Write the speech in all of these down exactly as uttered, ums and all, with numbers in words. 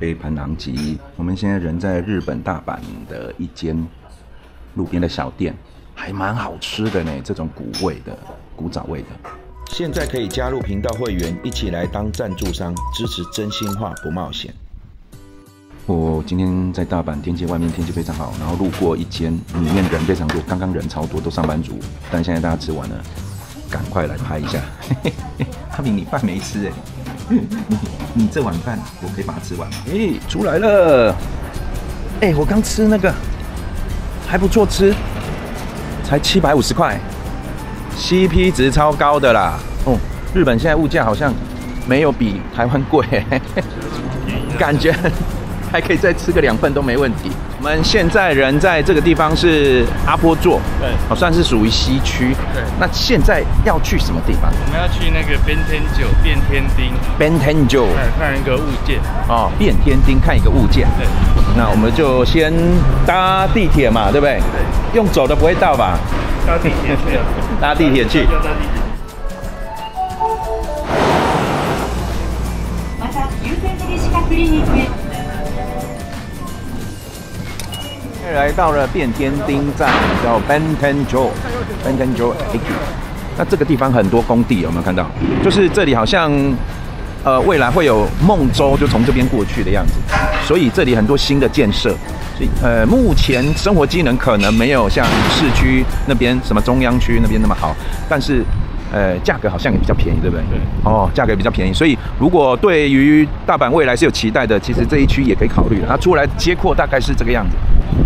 杯盘狼藉。我们现在人在日本大阪的一间路边的小店，还蛮好吃的呢，这种古味的、古早味的。现在可以加入频道会员，一起来当赞助商，支持真心话不冒险。我今天在大阪，天气外面天气非常好，然后路过一间，里面人非常多，刚刚人超多，都上班族，但现在大家吃完了，赶快来拍一下。阿明，你饭没吃哎、欸，你你这碗饭我可以把它吃完吗？哎、欸，出来了，哎、欸，我刚吃那个还不错吃，才七百五十块 ，C P 值超高的啦。哦，日本现在物价好像没有比台湾贵、欸，感觉。还可以再吃个两份都没问题。我们现在人在这个地方是阿波座，对，好、哦、算是属于西区。对，那现在要去什么地方？ 我们要去那个变天九变天町。 变天九， 看一个物件。 哦，变天町看一个物件。对，那我们就先搭地铁嘛，对不对？对，用走的不会到吧？ 搭地铁去。 搭地铁去。来到了变天町站，叫 Bentenjo，Bentenjo H。那这个地方很多工地，有没有看到？就是这里好像，呃，未来会有梦州就从这边过去的样子，所以这里很多新的建设。所以，呃，目前生活机能可能没有像市区那边什么中央区那边那么好，但是，呃，价格好像也比较便宜，对不对？对。哦，价格也比较便宜，所以如果对于大阪未来是有期待的，其实这一区也可以考虑的。它出来街廓大概是这个样子。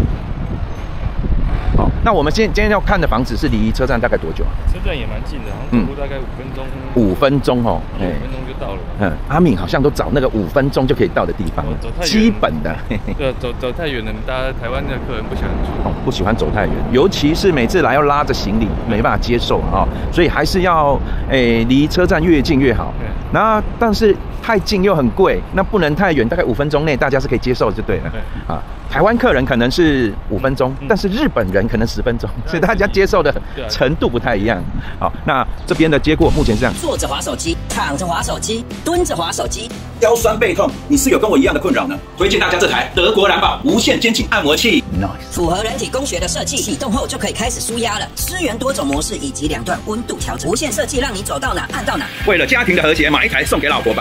好，那我们今今天要看的房子是离车站大概多久啊？ 车站也蛮近的，好像走路大概五分钟。 五分钟哦， 五分钟就到了。 嗯，阿敏好像都找那个五分钟就可以到的地方， 走太远基本的。 对，走走太远了，大家台湾的客人不喜欢去。 哦，不喜欢走太远，尤其是每次来要拉着行李，没办法接受啊、哦，所以还是要诶离车站越近越好。那但是太近又很贵，那不能太远，大概五分钟内大家是可以接受就对了。对啊，台湾客人可能是五分钟，但是日本人可能十分钟，所以大家接受的程度不太一样。好，那这边的结果目前是这样： 坐着滑手机，躺着滑手机，蹲着滑手机， 腰酸背痛，你是有跟我一样的困扰呢？推荐大家这台德国蓝宝无线肩颈按摩器 ，nice， 符合人体工学的设计，启动后就可以开始舒压了，支援多种模式以及两段温度调整，无线设计让你走到哪按到哪。 为了家庭的和谐，买一台送给老婆吧。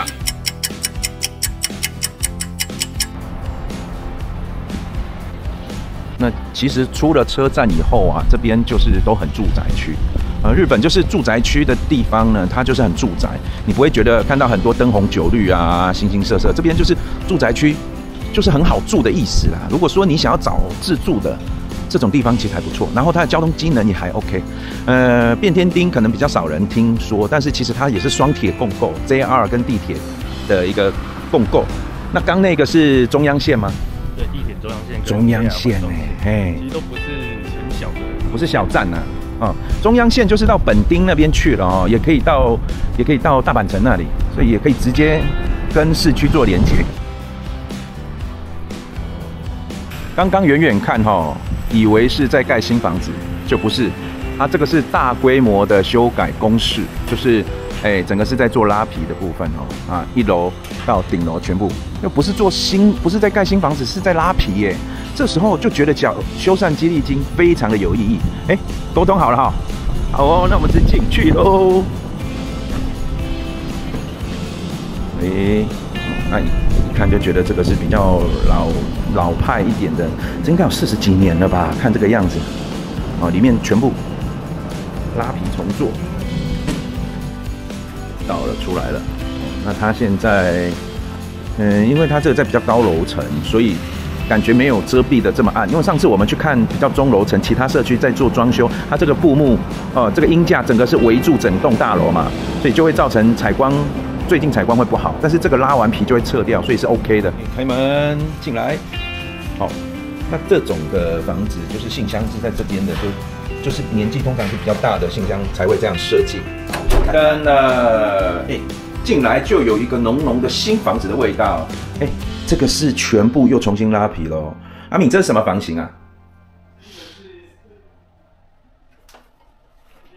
那其实出了车站以后啊，这边就是都很住宅区。呃，日本就是住宅区的地方呢，它就是很住宅，你不会觉得看到很多灯红酒绿啊、形形色色。这边就是住宅区，就是很好住的意思啦。如果说你想要找自住的这种地方，其实还不错。然后它的交通机能也还 OK。呃，变天町可能比较少人听说，但是其实它也是双铁共构 ，J R 跟地铁的一个共构。那刚那个是中央线吗？ 对，地铁中央线。 中央线哎、欸， 其实都不是很小的， 不是小站呐、啊。哦，中央线就是到本町那边去了哦，也可以到，也可以到大阪城那里，所以也可以直接跟市区做连接。刚刚远远看哈、哦，以为是在盖新房子，就不是，它这个是大规模的修改工事，就是哎，整个是在做拉皮的部分哦，啊，一楼到顶楼全部，又不是做新，不是在盖新房子，是在拉皮耶。这时候就觉得缴修缮激励金非常的有意义。哎，沟通好了哈，好哦，那我们直进去喽。哎，那一看就觉得这个是比较老老派一点的，这应该有四十几年了吧？看这个样子，哦，里面全部拉皮重做，到了出来了。那它现在，嗯，因为它这个在比较高楼层，所以感觉没有遮蔽的这么暗，因为上次我们去看比较中楼层其他社区在做装修，它这个布幕，呃，这个鹰架整个是围住整栋大楼嘛，所以就会造成采光，最近采光会不好，但是这个拉完皮就会撤掉，所以是 OK 的。开门进来，好，那这种的房子就是信箱是在这边的，就就是年纪通常是比较大的信箱才会这样设计。灯了，哎，进来就有一个浓浓的新房子的味道，哎。这个是全部又重新拉皮咯。阿敏，这是什么房型啊？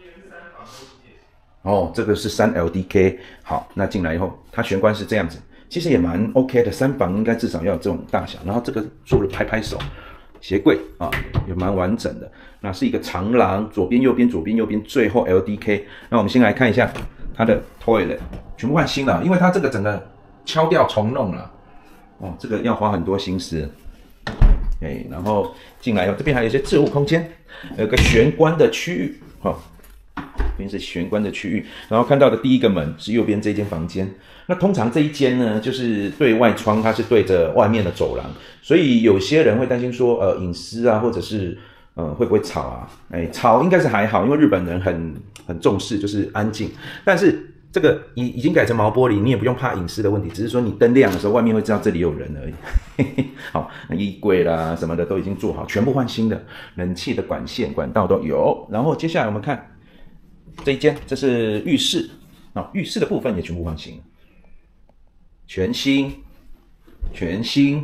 哦，这个是三 L D K。好，那进来以后，它玄关是这样子， 其实也蛮 OK 的，三房应该至少要有这种大小。然后这个做了拍拍手，鞋柜啊也蛮完整的。那是一个长廊，左边右边左边右边，最后 L D K。那我们先来看一下它的 toilet， 全部换新了，因为它这个整个敲掉重弄了。哦，这个要花很多心思。哎，然后进来以后，这边还有一些置物空间，有个玄关的区域，哈、哦，这边是玄关的区域。然后看到的第一个门是右边这间房间。那通常这一间呢，就是对外窗，它是对着外面的走廊，所以有些人会担心说，呃，隐私啊，或者是呃会不会吵啊？哎，吵应该是还好，因为日本人很很重视，就是安静。但是这个已已经改成毛玻璃，你也不用怕隐私的问题，只是说你灯亮的时候，外面会知道这里有人而已。好，那衣柜啦什么的都已经做好，全部换新的，冷气的管线管道都有。然后接下来我们看这一间，这是浴室啊、哦，浴室的部分也全部换新了。全新，全新，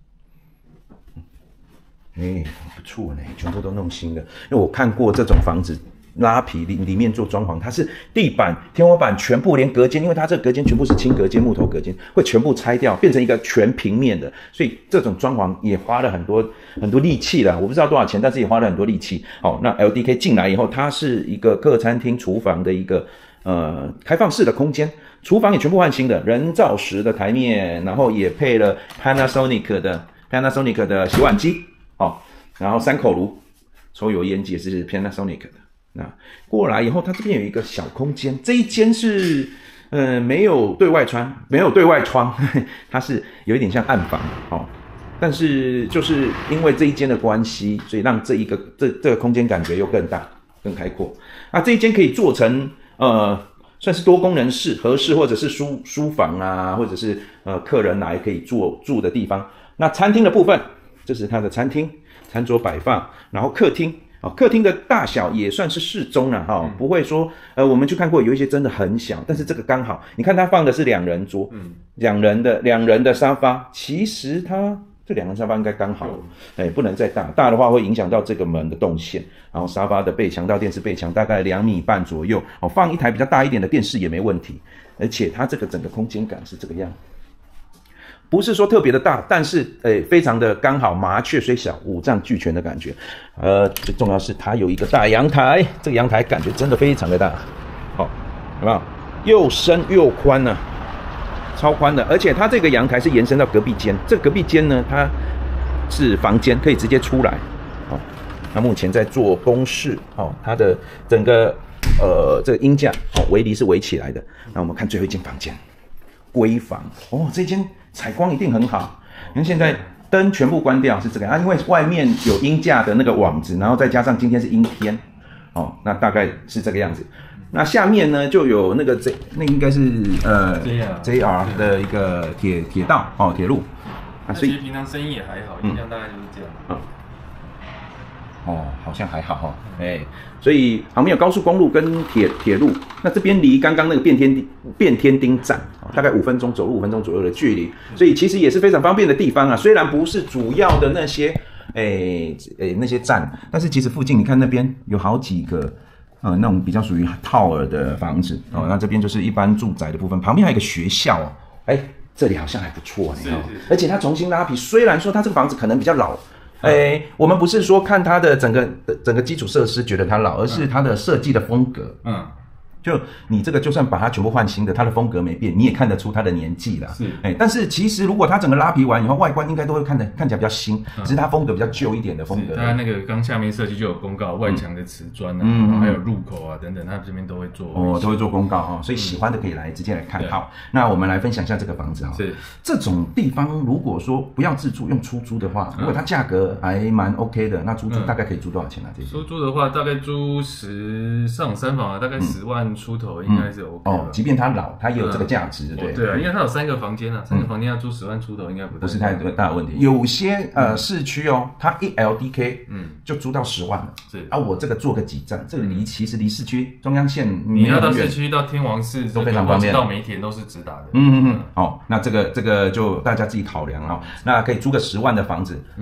哎，不错呢，全部都弄新的。因为我看过这种房子，拉皮里里面做装潢，它是地板、天花板全部连隔间，因为它这个隔间全部是轻隔间、木头隔间，会全部拆掉，变成一个全平面的，所以这种装潢也花了很多很多力气啦。我不知道多少钱，但是也花了很多力气。好，那 L D K 进来以后，它是一个客餐厅、厨房的一个呃开放式的空间。厨房也全部换新的，人造石的台面，然后也配了 Panasonic 的 Panasonic 的洗碗机，哦，然后三口炉，抽油烟机也是 Panasonic 的。那过来以后，它这边有一个小空间，这一间是呃没有对外窗，没有对外窗，呵呵它是有一点像暗房，哦，但是就是因为这一间的关系，所以让这一个这这个空间感觉又更大、更开阔。那这一间可以做成呃。算是多功能室、合适或者是书书房啊，或者是呃客人来可以住住的地方。那餐厅的部分，这是它的餐厅，餐桌摆放，然后客厅啊、哦，客厅的大小也算是适中了哈、哦，不会说呃我们去看过有一些真的很小，但是这个刚好，你看它放的是两人桌，嗯，两人的两人的沙发，其实它。这两个沙发应该刚好，哎，不能再大，大的话会影响到这个门的动线。然后沙发的背墙到电视背墙大概两米半左右，哦，放一台比较大一点的电视也没问题。而且它这个整个空间感是这个样，不是说特别的大，但是哎，非常的刚好，麻雀虽小，五脏俱全的感觉。呃，最重要是它有一个大阳台，这个阳台感觉真的非常的大，好、哦，有没有？又深又宽呢、啊？超宽的，而且它这个阳台是延伸到隔壁间，这隔壁间呢，它是房间，可以直接出来。哦，那目前在做公示，哦，它的整个呃这个鹰架，哦，围篱是围起来的。那我们看最后一间房间，闺房，哦，这间采光一定很好。你看现在灯全部关掉是这个啊，因为外面有鹰架的那个网子，然后再加上今天是阴天，哦，那大概是这个样子。那下面呢就有那个 J， 那应该是呃 J R 的一个铁铁道哦，铁路。 啊，所以平常生意也还好，印象大概就是这样。嗯、 哦，好像还好哈、哦，哎、欸，所以旁边有高速公路跟铁铁路，那这边离刚刚那个变天变天町站、哦、大概五分钟走路五分钟左右的距离，所以其实也是非常方便的地方啊。虽然不是主要的那些诶诶、欸欸、那些站，但是其实附近你看那边有好几个。呃，那种比较属于套尔的房子哦，那这边就是一般住宅的部分，旁边还有一个学校哦，哎，这里好像还不错，你看，而且它重新拉皮，虽然说它这个房子可能比较老，哎、嗯，我们不是说看它的整个整个基础设施觉得它老，而是它的设计的风格，嗯。就你这个就算把它全部换新的，它的风格没变，你也看得出它的年纪啦。是，哎，但是其实如果它整个拉皮完以后，外观应该都会看得看起来比较新，嗯、只是它风格比较旧一点的风格。 它那个刚下面设计就有公告，外墙的瓷砖啊，嗯、然后还有入口啊等等，它这边都会做。 哦，都会做公告哦，所以喜欢的可以来直接来看。嗯、好，那我们来分享一下这个房子哈。是，这种地方如果说不要自住，用出租的话，如果它价格还蛮 OK 的，那出租大概可以租多少钱啊？这些？ 出租的话，大概租十上三房啊，大概十万出头应该。是 OK 哦，即便它老，它也有这个价值，对、 嗯、对啊，因为它有三个房间啊，三个房间要租十万出头，应该不不是太大的问题。有些呃市区哦，它一 L D K 嗯就租到十万了，是啊，我这个做个几站，这个离其实离市区中央线你要到市区到天王寺都非常方便， 到梅田都是直达的。 嗯嗯嗯，哦，那这个这个就大家自己考量哦。那可以租个十万的房子，嗯、那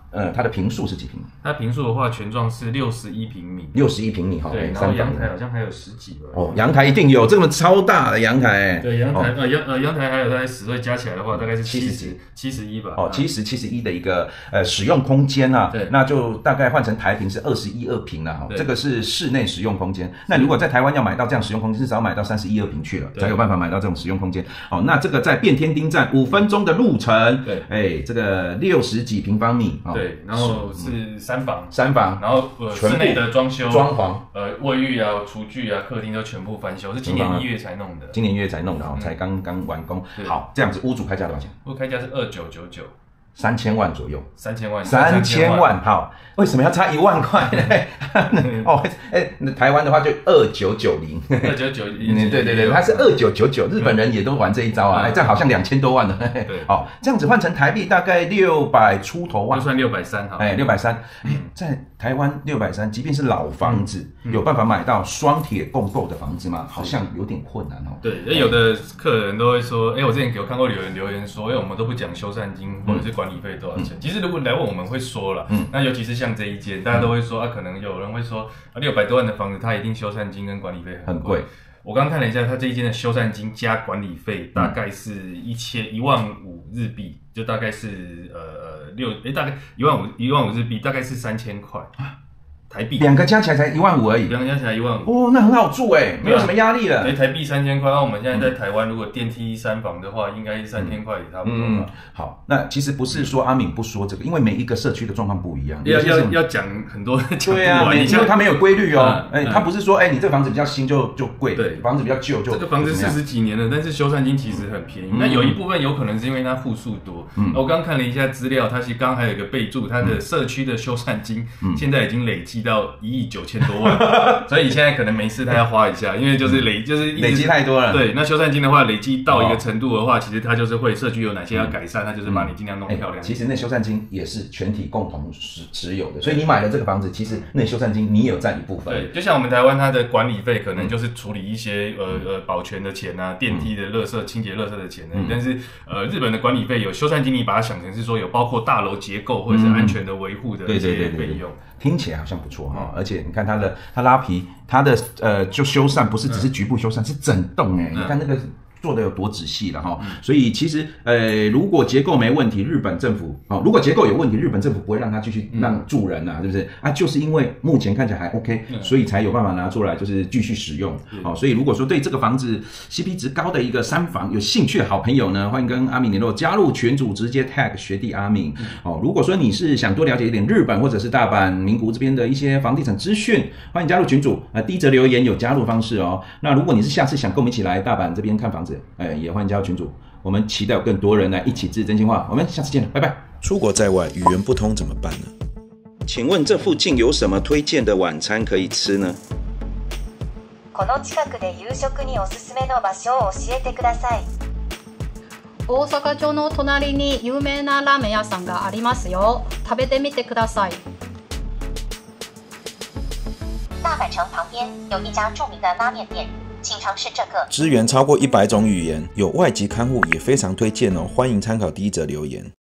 呃，它的坪数是几平米？ 它坪数的话，全幢是六十一平米， 六十一平米哈。 对，然后阳台好像还有十几吧。 哦，阳台一定有，这么超大的阳台。 对，阳台、哦、呃阳呃阳台还有大概十对加起来的话，大概是七十七十一吧。 哦，七十七十一的一个呃使用空间啊， 对， 那就大概换成台坪是二十一二平了哈。这个是室内使用空间。那如果在台湾要买到这样使用空间，至少要买到三十一二平去了，才有办法买到这种使用空间。哦，那这个在变天町站五分钟的路程， 对， 哎，这个六十几平方米， 哦、对，然后是三房， 三房， 然后呃室内的装修、 装潢， 呃卫浴啊、厨具啊、客厅都全部翻修，是今年一月才弄的， 今年一月才弄的哦，才刚刚完工。好，这样子屋主开价多少钱？ 屋开价是二九九九。 三千万左右， 三千万， 三千万，好，为什么要差一万块呢？哦，哎，台湾的话就二九九零， 二九九零， 对对对，它是二九九九，日本人也都玩这一招啊，哎，这样好像两千多万了， 对， 好，这样子换成台币大概六百出头万， 就算六百三好， 哎，六百三，在台湾六百三，即便是老房子，有办法买到双铁共构的房子吗？好像有点困难哦。 对，有的客人都会说，哎，我之前有看过有人留言说，哎，我们都不讲修缮金或者是管理费多少钱。其实如果来问我们会说了，嗯，那尤其是像这一间，大家都会说啊，可能有人会说啊，六百多万的房子，它一定修缮金跟管理费很贵。我刚看了一下，它这一间的修缮金加管理费大概是一千一万五日币，就大概是呃六哎大概一万五一万五日币，大概是三千块。台币两个加起来才一万五而已， 两个加起来一万五哦，那很好住哎，没有什么压力了。 所以台币三千块，那我们现在在台湾，如果电梯三房的话，应该三千块也差不多吧。嗯， 好，那其实不是说阿敏不说这个，因为每一个社区的状况不一样， 要要要讲很多。 对啊，因为它没有规律哦。哎，它不是说哎你这个房子比较新就就贵，对，房子比较旧就这个房子四十几年了，但是修缮金其实很便宜。那有一部分有可能是因为它户数多。嗯，我刚看了一下资料，它其实刚还有一个备注，它的社区的修缮金现在已经累积到一亿九。九千多万，所以现在可能没事他要花一下，因为就是累就是累积太多了。 对，那修缮金的话，累积到一个程度的话，其实它就是会社区有哪些要改善，它就是把你尽量弄漂亮。 其实那修缮金也是全体共同持持有的，所以你买了这个房子，其实那修缮金你也有占一部分。 对，就像我们台湾它的管理费可能就是处理一些呃呃保全的钱啊，电梯的垃圾清洁垃圾的钱呢，但是呃日本的管理费有修缮金，你把它想成是说有包括大楼结构或者是安全的维护的一些费用， 听起来好像不错哈，而且你看它的它拉皮，它的呃就修缮不是只是局部修缮，是整栋哎，你看那个做的有多仔细了哈。所以其实呃如果结构没问题，日本政府哦，如果结构有问题，日本政府不会让它继续让住人啊，是不是啊？就是因为目前看起来还 OK， 所以才有办法拿出来就是继续使用。好，所以如果说对这个房子 C P 值高的一个三房有兴趣的好朋友呢，欢迎跟阿敏联络，加入群组直接 tag 学弟阿敏。哦，如果说你是想多了解一点日本或者是大阪、名古屋这边的一些房地产资讯，欢迎加入群组。呃，第一则留言有加入方式哦。那如果你是下次想跟我们一起来大阪这边看房子，呃，也欢迎加入群组。我们期待有更多人来一起治真心话。我们下次见了，拜拜。出国在外语言不通怎么办呢？请问这附近有什么推荐的晚餐可以吃呢？ この近くで夕食におすすめの場所を教えてください。 大阪城の隣に有名なラーメン屋さんがありますよ。食べてみてください。 大阪城旁边有一家著名的拉面店，请尝试这个。 支援超过一百种语言，有外籍看护也非常推荐哦，欢迎参考第一则留言。